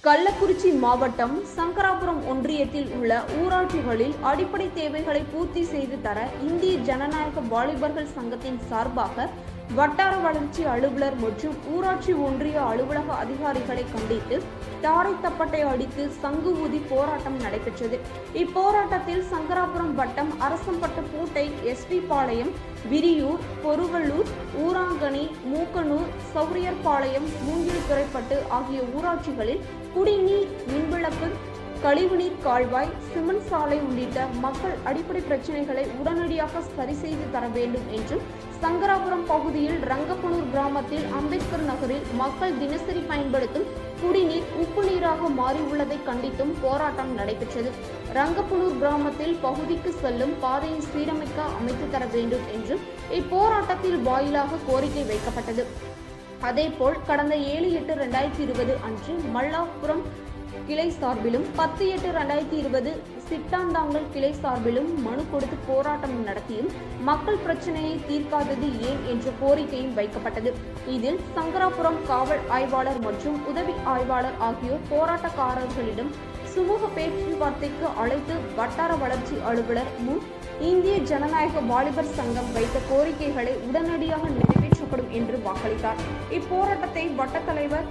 கள்ளக்குறிச்சி மாவட்டம் சங்கராபுரம் ஒன்றியத்தில் உள்ள ஊராட்சிகளில் அடிப்படை தேவைகளை பூர்த்தி செய்து தர இந்திய ஜனநாயக வாலிபர்கள் சங்கத்தின் சார்பாக வட்டார வளர்ச்சி அலுவலர் மற்றும் ஊராட்சி ஒன்றிய அலுவலக அதிகாரிகளை கண்டித்து தாரை தப்பட்டை அடித்து சங்கு ஊதி போராட்டம் நடைபெற்றது. இப்போராட்டத்தில் சங்கராபுரம் வட்டம் அரசம்பட்டு பூட்டை, எஸ்பி பாளையம், விரியூர், பொருவலூர், ஊராங்கனி, மூக்கனூர், சௌரியர்பாளையம், மூங்கில்துறைப்பட்டு ஆகிய ஊராட்சிகளில் குடிநீர், மின்விளக்கு, கழிவுநீர் கால்வாய், சிமெண்ட் சாலை உள்ளிட்ட மக்கள் அடிப்படை பிரச்சனைகளை உடனடியாக சரி செய்து தர வேண்டும் என்றும், சங்கராபுரம் பகுதியில் ரங்கப்பனூர் கிராமத்தில் அம்பேத்கர் நகரில் மக்கள் தினசரி பயன்படுத்தும் குடிநீர் உப்பு நீராக மாறியுள்ளதை கண்டித்தும் போராட்டம் நடைபெற்றது. ரங்கப்பனூர் கிராமத்தில் பகுதிக்கு செல்லும் பாதையை சீரமைக்க அமைத்து தர வேண்டும் என்றும் இப்போராட்டத்தில் வாயிலாக கோரிக்கை வைக்கப்பட்டது. அதேபோல் கடந்த 7/8/2020 அன்று மல்லாபுரம் கிளை சார்பிலும் 10/8/2020 சிட்டாந்தாங்கல் கிளை சார்பிலும் மனு கொடுத்து போராட்டம் நடத்தியும் மக்கள் பிரச்சனையை தீர்க்காதது ஏன் என்ற கோரிக்கையும் வைக்கப்பட்டது. இதில் சங்கராபுரம் காவல் ஆய்வாளர் மற்றும் உதவி ஆய்வாளர் ஆகியோர் போராட்டக்காரர்களிடம் சுமூக பேச்சுவார்த்தைக்கு அழைத்து வட்டார வளர்ச்சி அலுவலர் முன் இந்திய ஜனநாயக வாலிபர் சங்கம் வைத்த கோரிக்கைகளை உடனடியாக நிறைவேற்றப்படும் என்று வாக்களித்தார். இப்போராட்டத்தை வட்ட தலைவர்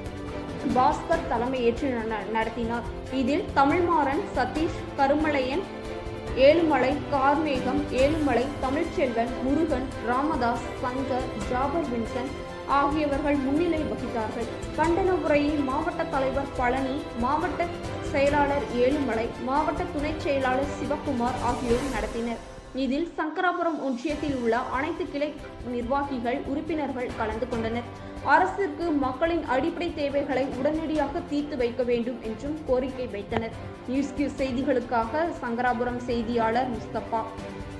பாஸ்கர் தலைமையேற்று நடத்தினார். இதில் தமிழ்மாறன், சதீஷ், கருமலையன், ஏழுமலை, கார்மேகம், ஏழுமலை, தமிழ்ச்செல்வன், முருகன், ராமதாஸ், சங்கர், ஜாபர் வின்சன் ஆகியவர்கள் முன்னிலை வகித்தார்கள். கண்டன உரையை மாவட்ட தலைவர் பழனி, மாவட்ட செயலாளர் ஏழுமலை, மாவட்ட துணை செயலாளர் சிவக்குமார் ஆகியோர் நடத்தினர். இதில் சங்கராபுரம் ஒன்றியத்தில் உள்ள அனைத்து கிளை நிர்வாகிகள், உறுப்பினர்கள் கலந்து கொண்டனர். அரசிற்கு மக்களின் அடிப்படை தேவைகளை உடனடியாக தீர்த்து வைக்க வேண்டும் என்றும் கோரிக்கை வைத்தனர். நியூஸ் கியூ செய்திகளுக்காக சங்கராபுரம் செய்தியாளர் முஸ்தபா.